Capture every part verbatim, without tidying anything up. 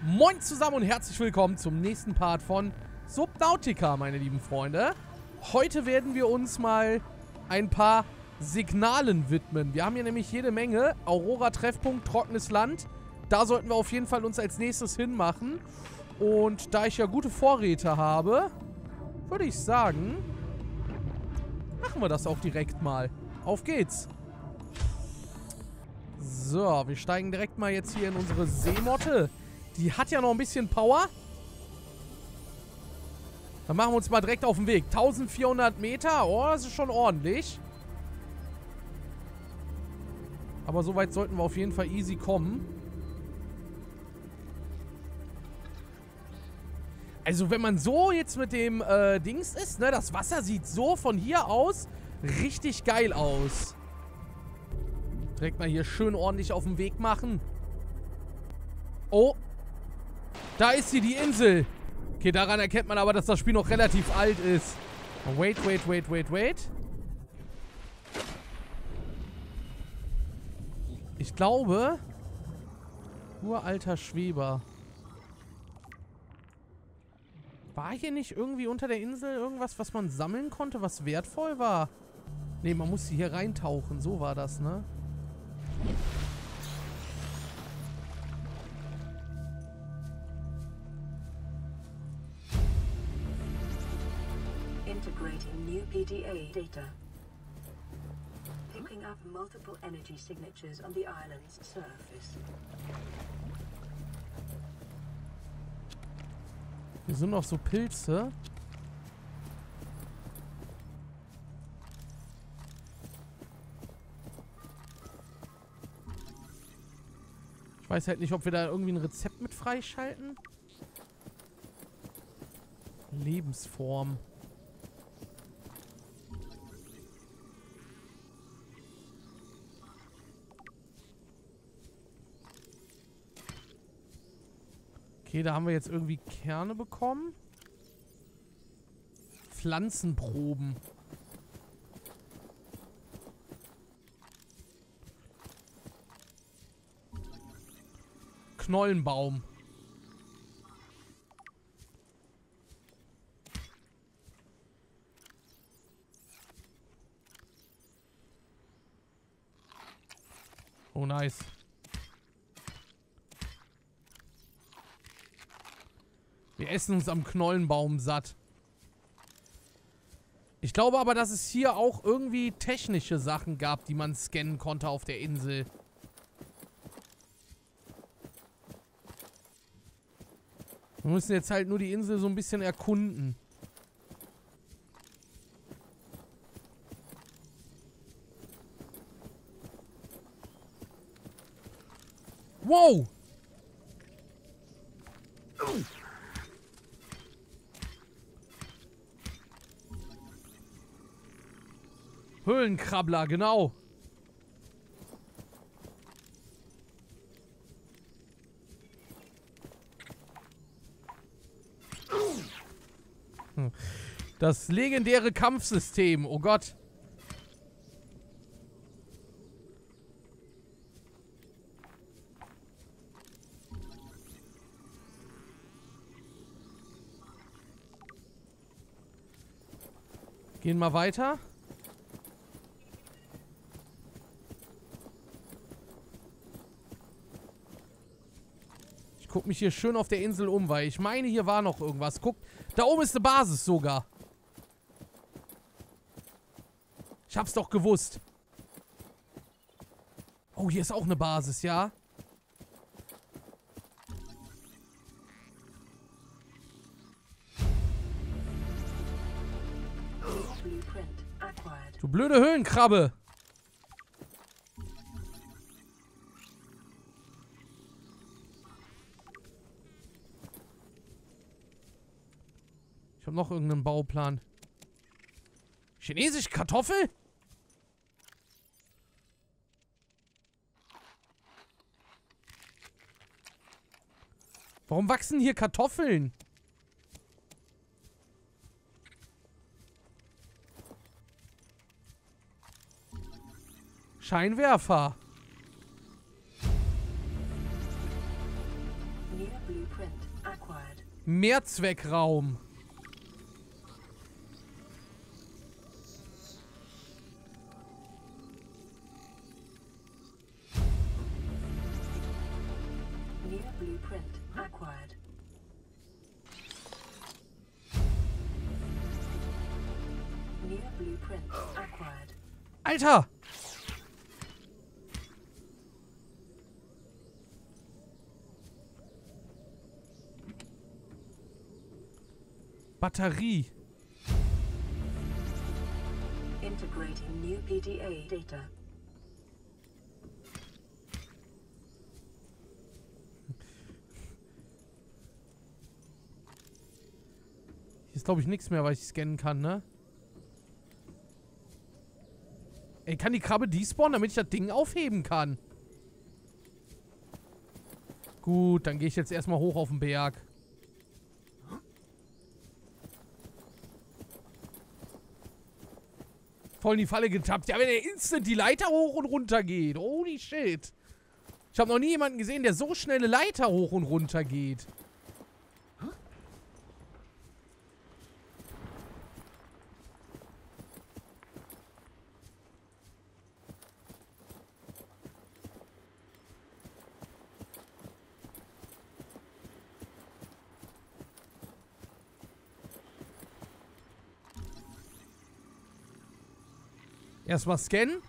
Moin zusammen und herzlich willkommen zum nächsten Part von Subnautica, meine lieben Freunde. Heute werden wir uns mal ein paar Signalen widmen. Wir haben hier nämlich jede Menge. Aurora Treffpunkt, trockenes Land. Da sollten wir auf jeden Fall uns als nächstes hinmachen. Und da ich ja gute Vorräte habe, würde ich sagen, machen wir das auch direkt mal. Auf geht's. So, wir steigen direkt mal jetzt hier in unsere Seemotte. Die hat ja noch ein bisschen Power. Dann machen wir uns mal direkt auf den Weg. eintausendvierhundert Meter. Oh, das ist schon ordentlich. Aber so weit sollten wir auf jeden Fall easy kommen. Also wenn man so jetzt mit dem äh, Dings ist, ne? Das Wasser sieht so von hier aus richtig geil aus. Direkt mal hier schön ordentlich auf den Weg machen. Oh. Da ist hier die Insel. Okay, daran erkennt man aber, dass das Spiel noch relativ alt ist. Wait, wait, wait, wait, wait. Ich glaube... Uralter Schweber. War hier nicht irgendwie unter der Insel irgendwas, was man sammeln konnte, was wertvoll war? Ne, man musste hier reintauchen. So war das, ne? Integrating new P D A data. Picking up multiple energy signatures on the island's surface. Hier sind noch so Pilze. Ich weiß halt nicht, ob wir da irgendwie ein Rezept mit freischalten. Lebensform. Okay, da haben wir jetzt irgendwie Kerne bekommen. Pflanzenproben. Knollenbaum. Oh, nice. Wir essen uns am Knollenbaum satt. Ich glaube aber, dass es hier auch irgendwie technische Sachen gab, die man scannen konnte auf der Insel. Wir müssen jetzt halt nur die Insel so ein bisschen erkunden. Wow! Höhlenkrabbler, genau. Das legendäre Kampfsystem, oh Gott. Gehen wir weiter. Ich guck mich hier schön auf der Insel um, weil ich meine, hier war noch irgendwas. Guck, da oben ist eine Basis sogar. Ich hab's doch gewusst. Oh, hier ist auch eine Basis, ja? Du blöde Höhlenkrabbe. Ich habe noch irgendeinen Bauplan. Chinesische Kartoffel? Warum wachsen hier Kartoffeln? Scheinwerfer. New blueprint acquired. Mehrzweckraum. New blueprint acquired. New blueprint acquired. Alter! Batterie. Integrating new P D A data. Hier ist, glaube ich, nichts mehr, was ich scannen kann, ne? Ey, kann die Krabbe despawnen, damit ich das Ding aufheben kann? Gut, dann gehe ich jetzt erstmal hoch auf den Berg. Voll in die Falle getappt. Ja, wenn der instant die Leiter hoch und runter geht. Holy shit. Ich habe noch nie jemanden gesehen, der so schnell eine Leiter hoch und runter geht. Erstmal scannen.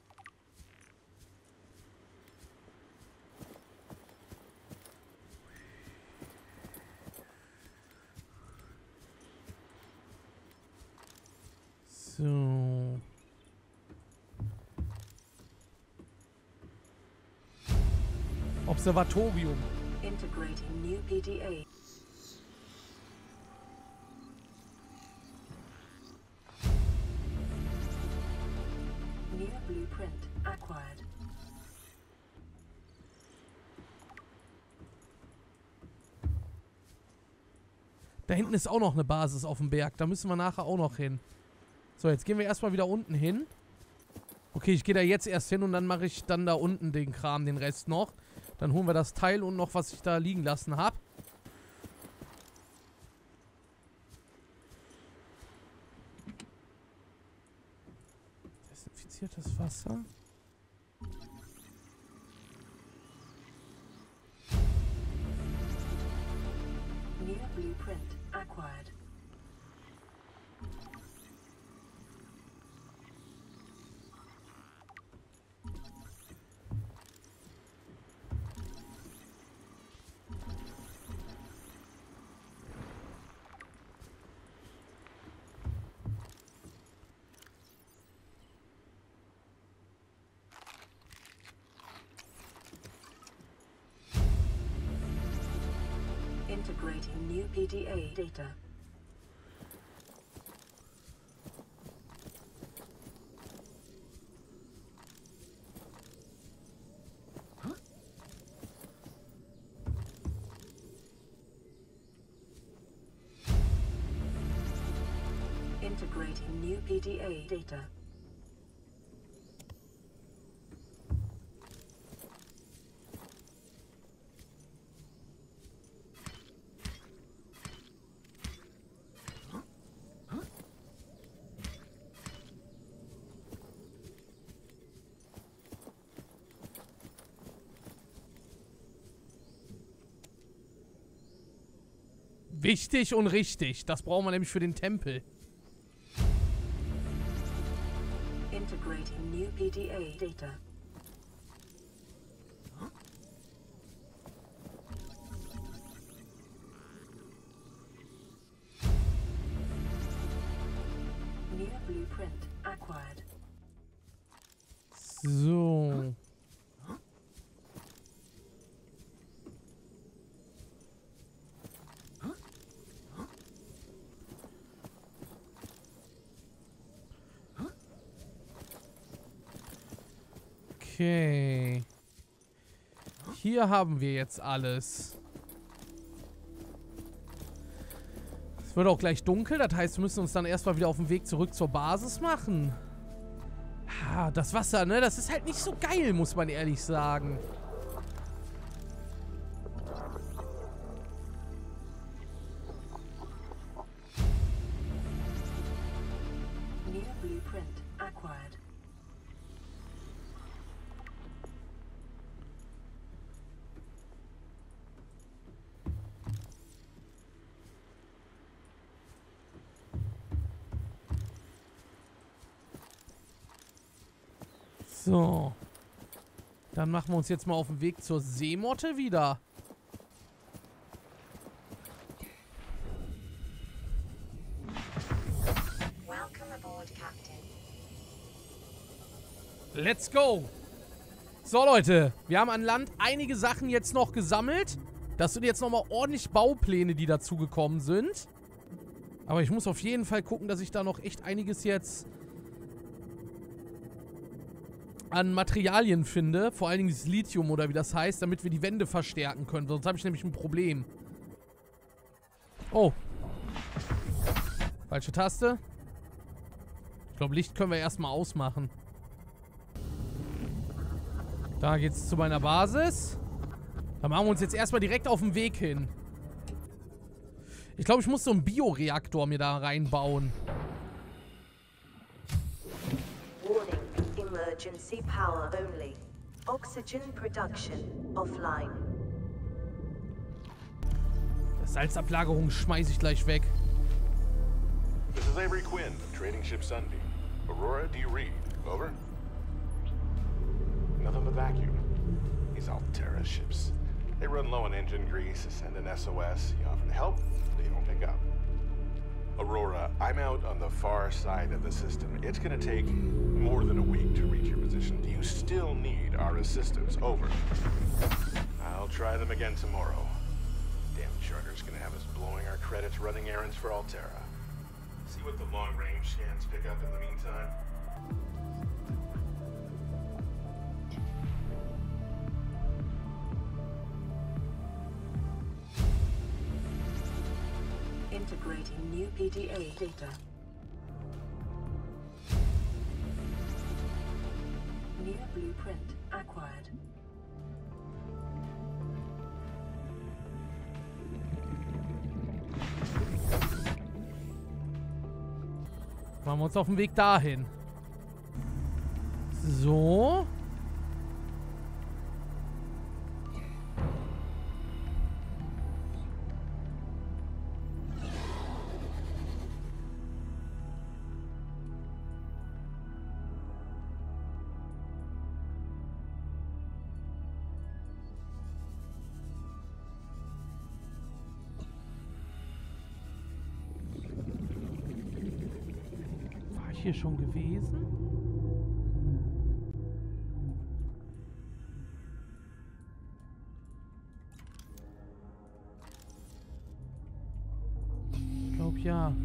So. Observatorium. Integrating new P D A. New blueprint acquired. Da hinten ist auch noch eine Basis auf dem Berg. Da müssen wir nachher auch noch hin. So, jetzt gehen wir erstmal wieder unten hin. Okay, ich gehe da jetzt erst hin und dann mache ich dann da unten den Kram, den Rest noch. Dann holen wir das Teil und noch, was ich da liegen lassen habe. Desinfiziertes Wasser. New blueprint acquired. Integrating new P D A data. Integrating new P D A data. Wichtig und richtig. Das brauchen wir nämlich für den Tempel. Integrating new P D A data. New blueprint acquired. So. Okay. Hier haben wir jetzt alles. Es wird auch gleich dunkel, das heißt, wir müssen uns dann erstmal wieder auf den Weg zurück zur Basis machen. Ah, das Wasser, ne? Das ist halt nicht so geil, muss man ehrlich sagen. blueprint acquired. So. Dann machen wir uns jetzt mal auf den Weg zur Seemotte wieder. Welcome aboard, Captain. Let's go! So, Leute. Wir haben an Land einige Sachen jetzt noch gesammelt. Das sind jetzt nochmal ordentlich Baupläne, die dazugekommen sind. Aber ich muss auf jeden Fall gucken, dass ich da noch echt einiges jetzt an Materialien finde. Vor allen Dingen das Lithium oder wie das heißt, damit wir die Wände verstärken können. Sonst habe ich nämlich ein Problem. Oh. Falsche Taste. Ich glaube, Licht können wir erstmal ausmachen. Da geht's zu meiner Basis. Da machen wir uns jetzt erstmal direkt auf den Weg hin. Ich glaube, ich muss so einen Bioreaktor mir da reinbauen. Warning, emergency power only. Oxygen production offline. Das Salzablagerung schmeiße ich gleich weg. This is Avery Quinn of Trading Ship Sunbeam. Aurora D. Reed, over. Nothing but vacuum. These Alterra ships. They run low on engine grease, send an S O S, you offer to help, they don't pick up. Aurora, I'm out on the far side of the system. It's gonna take more than a week to reach your position. Do you still need our assistance? Over. I'll try them again tomorrow. Damn charter's gonna have us blowing our credits running errands for Alterra. See what the long-range scans pick up in the meantime. Integrating new P D A data. New blueprint acquired. Machen wir uns auf den Weg dahin. So. Hier schon gewesen? Ich glaube ja.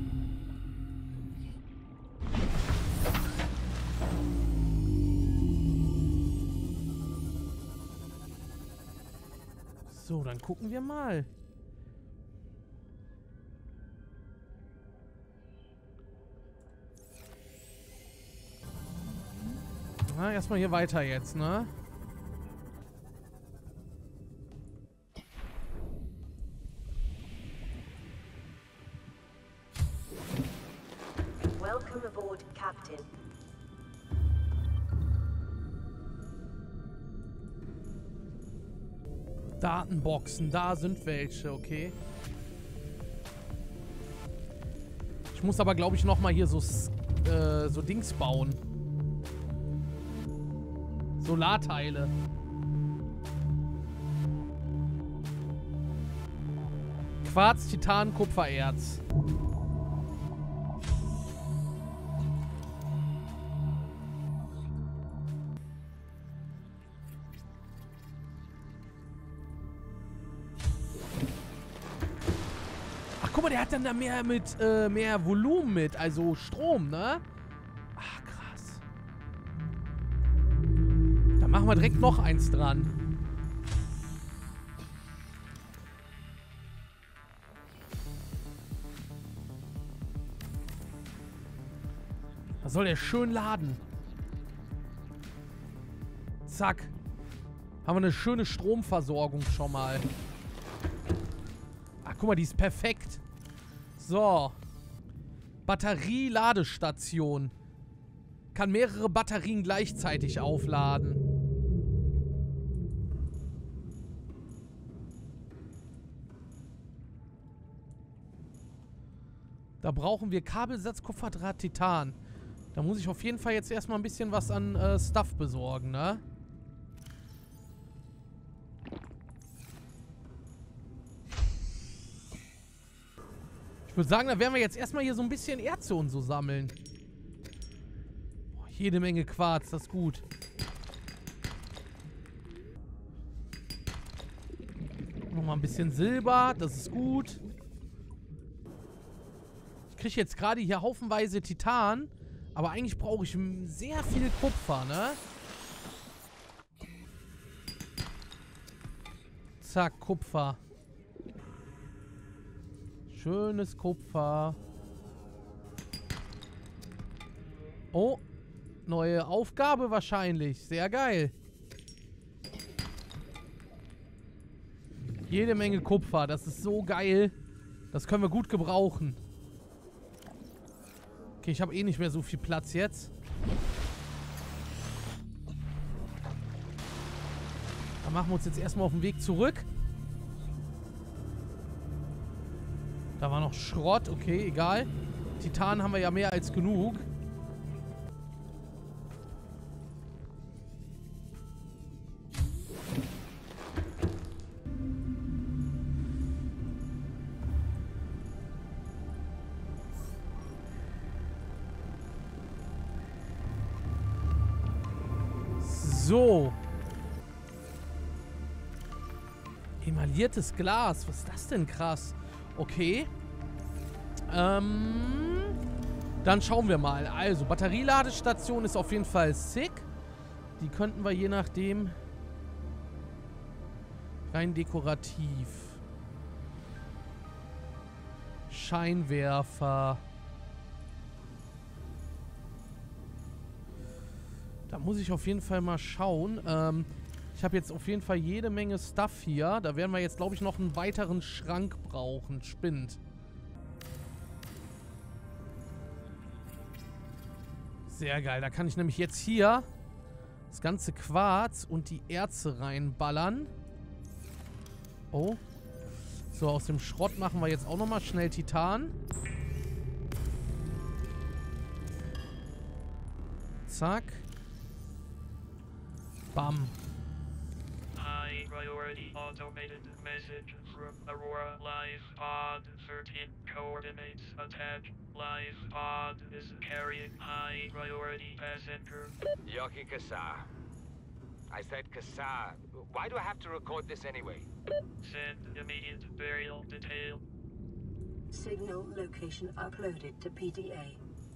So, dann gucken wir mal. Na, erstmal hier weiter jetzt, ne? Welcome aboard, Captain. Datenboxen, da sind welche, okay. Ich muss aber, glaube ich, nochmal hier so, äh, so Dings bauen. Solarteile. Quarz, Titan, Kupfererz. Ach, guck mal, der hat dann da mehr mit, äh, mehr Volumen mit, also Strom, ne? Ach, krass. Dann machen wir direkt noch eins dran. Da soll der schön laden. Zack. Haben wir eine schöne Stromversorgung schon mal. Ach, guck mal, die ist perfekt. So. Batterie-Ladestation. kann mehrere Batterien gleichzeitig aufladen. Da brauchen wir Kabelsatz, Kupferdraht, Titan. Da muss ich auf jeden Fall jetzt erstmal ein bisschen was an äh, Stuff besorgen, ne? Ich würde sagen, da werden wir jetzt erstmal hier so ein bisschen Erze und so sammeln. Oh, jede Menge Quarz, das ist gut. Nochmal ein bisschen Silber, das ist gut. Ich kriege jetzt gerade hier haufenweise Titan, aber eigentlich brauche ich sehr viel Kupfer, ne? Zack, Kupfer. Schönes Kupfer. Oh, neue Aufgabe wahrscheinlich. Sehr geil. Jede Menge Kupfer. Das ist so geil. Das können wir gut gebrauchen. Okay, ich habe eh nicht mehr so viel Platz jetzt. Dann machen wir uns jetzt erstmal auf den Weg zurück. Da war noch Schrott. Okay, egal. Titan haben wir ja mehr als genug. So. Emailliertes Glas. Was ist das denn krass? Okay. Ähm. Dann schauen wir mal. Also, Batterieladestation ist auf jeden Fall sick. Die könnten wir je nachdem rein dekorativ. Scheinwerfer. Da muss ich auf jeden Fall mal schauen. Ähm, ich habe jetzt auf jeden Fall jede Menge Stuff hier. Da werden wir jetzt, glaube ich, noch einen weiteren Schrank brauchen. Spind. Sehr geil. Da kann ich nämlich jetzt hier das ganze Quarz und die Erze reinballern. Oh. So, aus dem Schrott machen wir jetzt auch nochmal schnell Titan. Zack. Bam. High priority automated message from Aurora Live Pod thirteen coordinates attached. Live Pod is carrying high priority passenger. Yoki Kassar. I said Kassar. Why do I have to record this anyway? Send immediate burial detail. Signal location uploaded to P D A.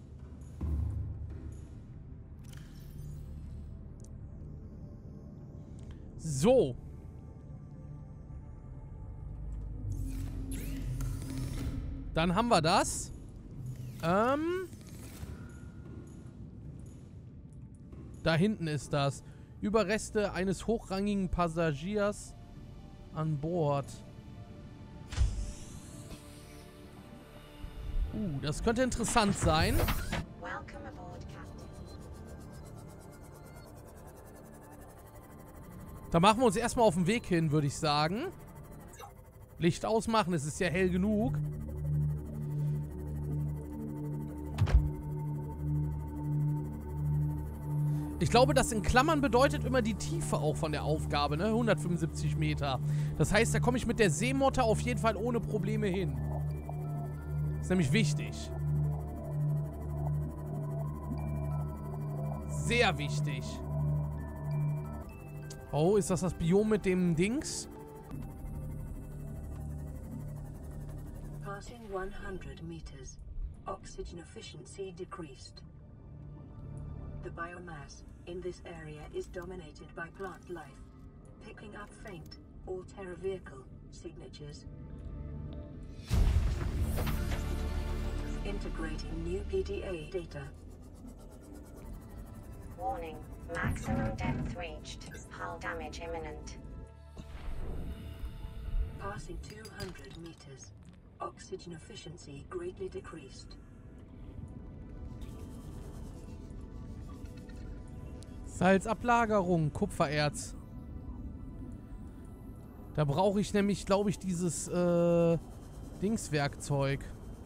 So. Dann haben wir das. Ähm. Da hinten ist das. Überreste eines hochrangigen Passagiers an Bord. Uh, das könnte interessant sein. Welcome aboard, Captain. Da machen wir uns erstmal auf den Weg hin, würde ich sagen. Licht ausmachen, es ist ja hell genug. Ich glaube, das in Klammern bedeutet immer die Tiefe auch von der Aufgabe, ne? hundertfünfundsiebzig Meter. Das heißt, da komme ich mit der Seemotte auf jeden Fall ohne Probleme hin. Ist nämlich wichtig. Sehr wichtig. Oh, ist das das Biom mit dem Dings? Passing one hundred meters. Oxygen efficiency decreased. The biomass in this area is dominated by plant life, picking up faint all-terra vehicle signatures. Integrating new P D A data. Warning, maximum depth reached. Hull damage imminent. Passing two hundred meters. Oxygen efficiency greatly decreased. Als Ablagerung, Kupfererz. Da brauche ich nämlich, glaube ich, dieses äh, Dingswerkzeug.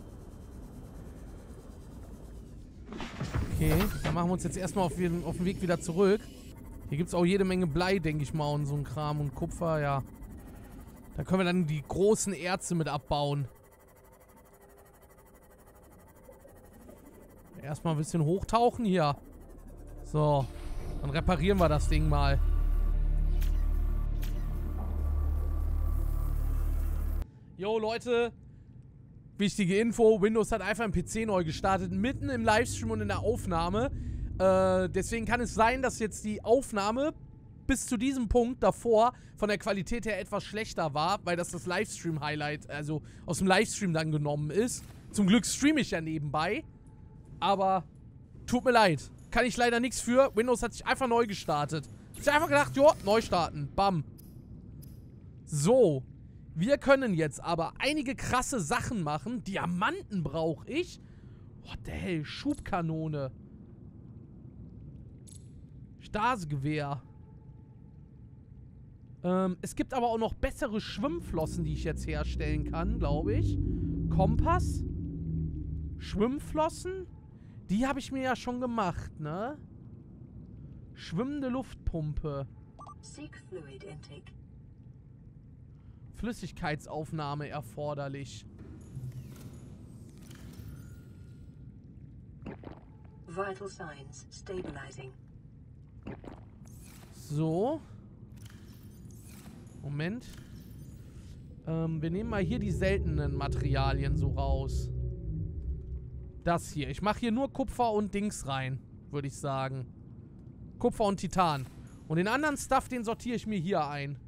Okay, dann machen wir uns jetzt erstmal auf, auf den Weg wieder zurück. Hier gibt es auch jede Menge Blei, denke ich mal, und so ein Kram und Kupfer, ja. Da können wir dann die großen Erze mit abbauen. Erstmal ein bisschen hochtauchen hier. So, dann reparieren wir das Ding mal. Jo, Leute. Wichtige Info. Windows hat einfach einen P C neu gestartet. Mitten im Livestream und in der Aufnahme. Äh, deswegen kann es sein, dass jetzt die Aufnahme bis zu diesem Punkt davor von der Qualität her etwas schlechter war, weil das das Livestream-Highlight, also aus dem Livestream dann genommen ist. Zum Glück streame ich ja nebenbei. Aber tut mir leid. Kann ich leider nichts für. Windows hat sich einfach neu gestartet. Ich habe einfach gedacht, jo, neu starten. Bam. So. Wir können jetzt aber einige krasse Sachen machen. Diamanten brauche ich. What the hell? Schubkanone. Stasegewehr. Ähm, es gibt aber auch noch bessere Schwimmflossen, die ich jetzt herstellen kann, glaube ich. Kompass. Schwimmflossen. Die habe ich mir ja schon gemacht, ne? Schwimmende Luftpumpe. Seek fluid intake. Flüssigkeitsaufnahme erforderlich. Vital signs stabilizing. So. Moment. Ähm, wir nehmen mal hier die seltenen Materialien so raus. Das hier. Ich mache hier nur Kupfer und Dings rein, würde ich sagen. Kupfer und Titan. Und den anderen Stuff, den sortiere ich mir hier ein.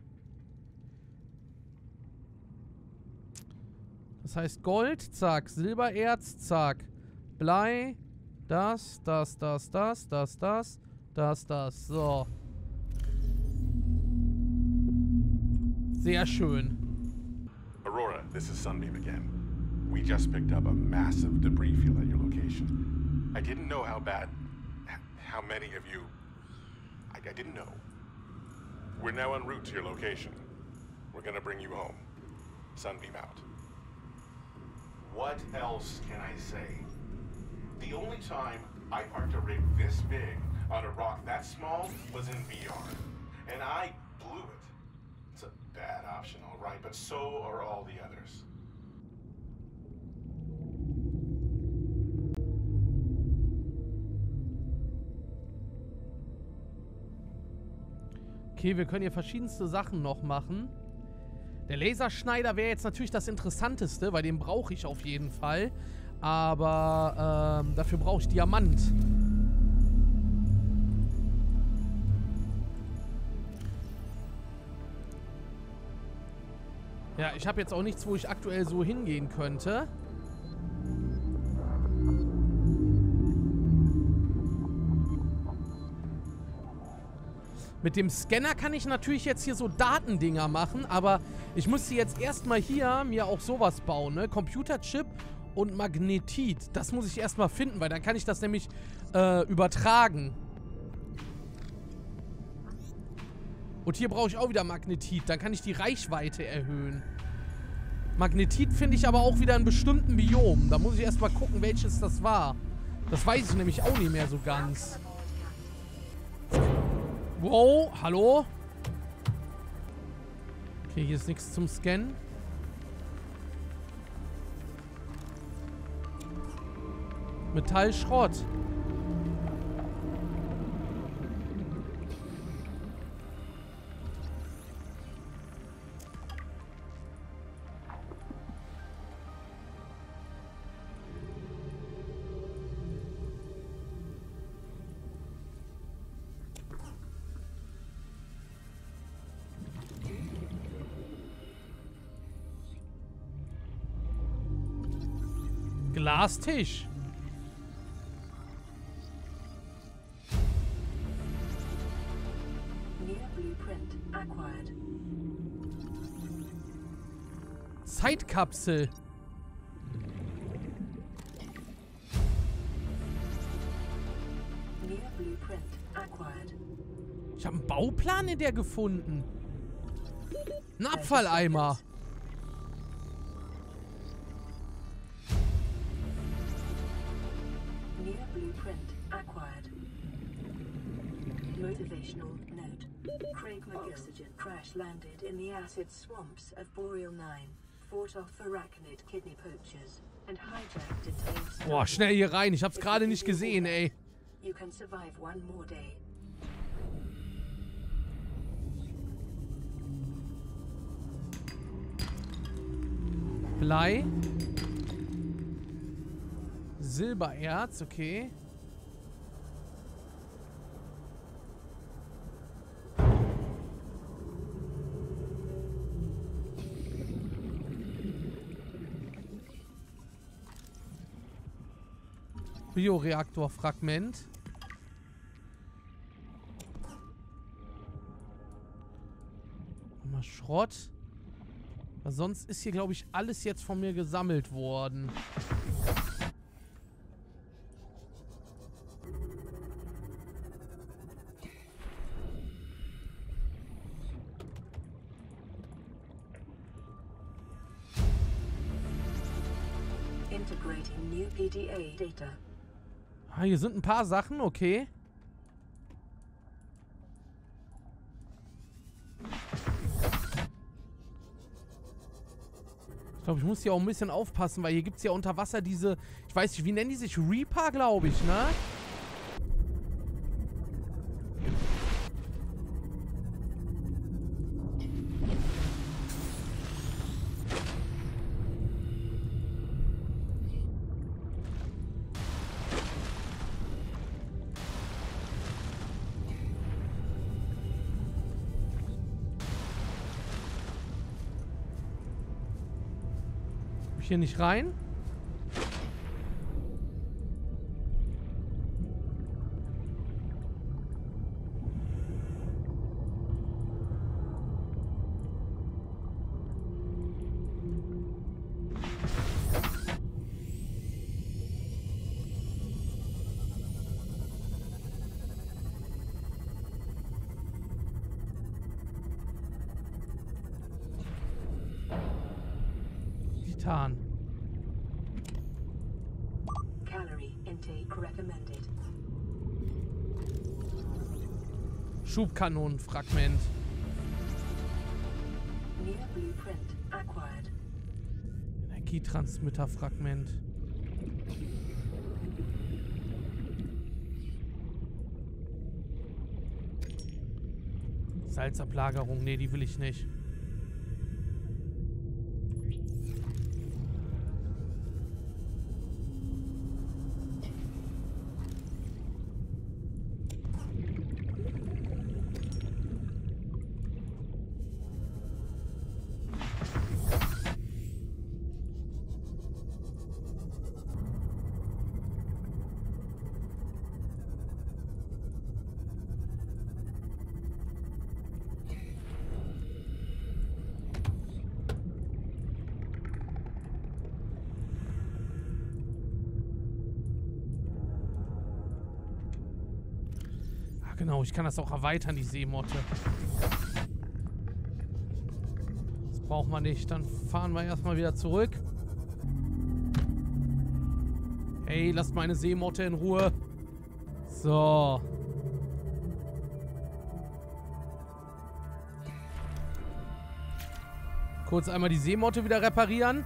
Das heißt Gold, zack. Silbererz, zack. Blei, das, das, das, das, das, das, das, das. So. Sehr schön. Aurora, this is Sunbeam again. We just picked up a massive debris field at your location. I didn't know how bad, how many of you, I, I didn't know. We're now en route to your location. We're gonna bring you home. Sunbeam out. What else can I say? The only time I parked a rig this big on a rock that small was in V R. And I blew it. It's a bad option, all right, but so are all the others. Okay, wir können hier verschiedenste Sachen noch machen. Der Laserschneider wäre jetzt natürlich das Interessanteste, weil den brauche ich auf jeden Fall. Aber ähm, dafür brauche ich Diamant. Ja, ich habe jetzt auch nichts, wo ich aktuell so hingehen könnte. Mit dem Scanner kann ich natürlich jetzt hier so Datendinger machen, aber ich müsste jetzt erstmal hier mir auch sowas bauen, ne? Computerchip und Magnetit. Das muss ich erstmal finden, weil dann kann ich das nämlich äh, übertragen. Und hier brauche ich auch wieder Magnetit. Dann kann ich die Reichweite erhöhen. Magnetit finde ich aber auch wieder in bestimmten Biomen. Da muss ich erstmal gucken, welches das war. Das weiß ich nämlich auch nicht mehr so ganz. Wow, hallo? Okay, hier ist nichts zum Scannen. Metallschrott. Glastisch. New blueprint acquired. Zeitkapsel. New blueprint acquired. Ich habe einen Bauplan in der gefunden. Ein Abfalleimer. New blueprint acquired. Motivational note. Craig McGill crash landed in the acid swamps of Boreal nine, fought off arachnid kidney poachers, and hijacked detained. Boah, schnell hier rein. Ich hab's gerade nicht gesehen, ey. You can survive one more day. Blei. Silbererz, okay. Bioreaktorfragment. Mal Schrott. Weil sonst ist hier, glaube ich, alles jetzt von mir gesammelt worden. Integrating new P D A data. Ah, hier sind ein paar Sachen, okay. Ich glaube, ich muss hier auch ein bisschen aufpassen, weil hier gibt es ja unter Wasser diese, ich weiß nicht, wie nennen die sich? Reaper, glaube ich, ne? Hier nicht rein. Titan. Calorie intake recommended. Schubkanonenfragment. New blueprint acquired. Energietransmitterfragment. Salzablagerung, nee, die will ich nicht. Genau, ich kann das auch erweitern, die Seemotte. Das braucht man nicht. Dann fahren wir erstmal wieder zurück. Hey, lasst meine Seemotte in Ruhe. So. Kurz einmal die Seemotte wieder reparieren.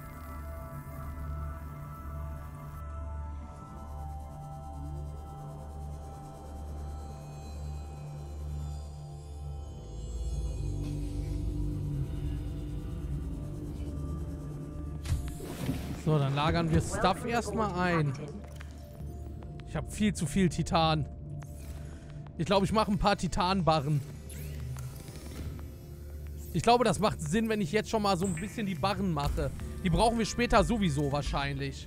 So, dann lagern wir Stuff erstmal ein. Ich habe viel zu viel Titan. Ich glaube, ich mache ein paar Titanbarren. Ich glaube, das macht Sinn, wenn ich jetzt schon mal so ein bisschen die Barren mache. Die brauchen wir später sowieso wahrscheinlich.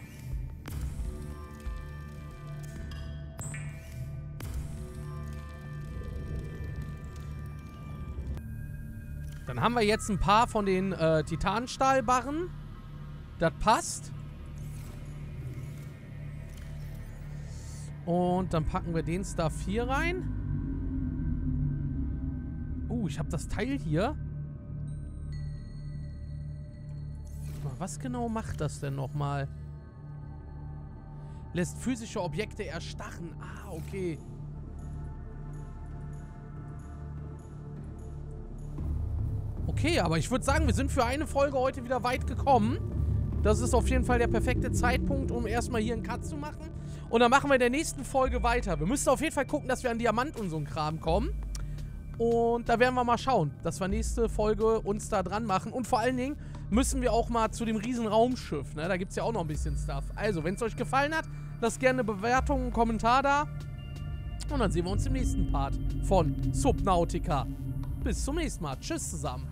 Dann haben wir jetzt ein paar von den äh, Titanstahlbarren. Das passt. Und dann packen wir den Stuff hier rein. Uh, ich habe das Teil hier. Was genau macht das denn nochmal? Lässt physische Objekte erstarren. Ah, okay. Okay, aber ich würde sagen, wir sind für eine Folge heute wieder weit gekommen. Das ist auf jeden Fall der perfekte Zeitpunkt, um erstmal hier einen Cut zu machen. Und dann machen wir in der nächsten Folge weiter. Wir müssen auf jeden Fall gucken, dass wir an Diamant und so einen Kram kommen. Und da werden wir mal schauen, dass wir nächste Folge uns da dran machen. Und vor allen Dingen müssen wir auch mal zu dem riesen Raumschiff, ne? Da gibt es ja auch noch ein bisschen Stuff. Also, wenn es euch gefallen hat, lasst gerne eine Bewertung, einen Kommentar da. Und dann sehen wir uns im nächsten Part von Subnautica. Bis zum nächsten Mal. Tschüss zusammen.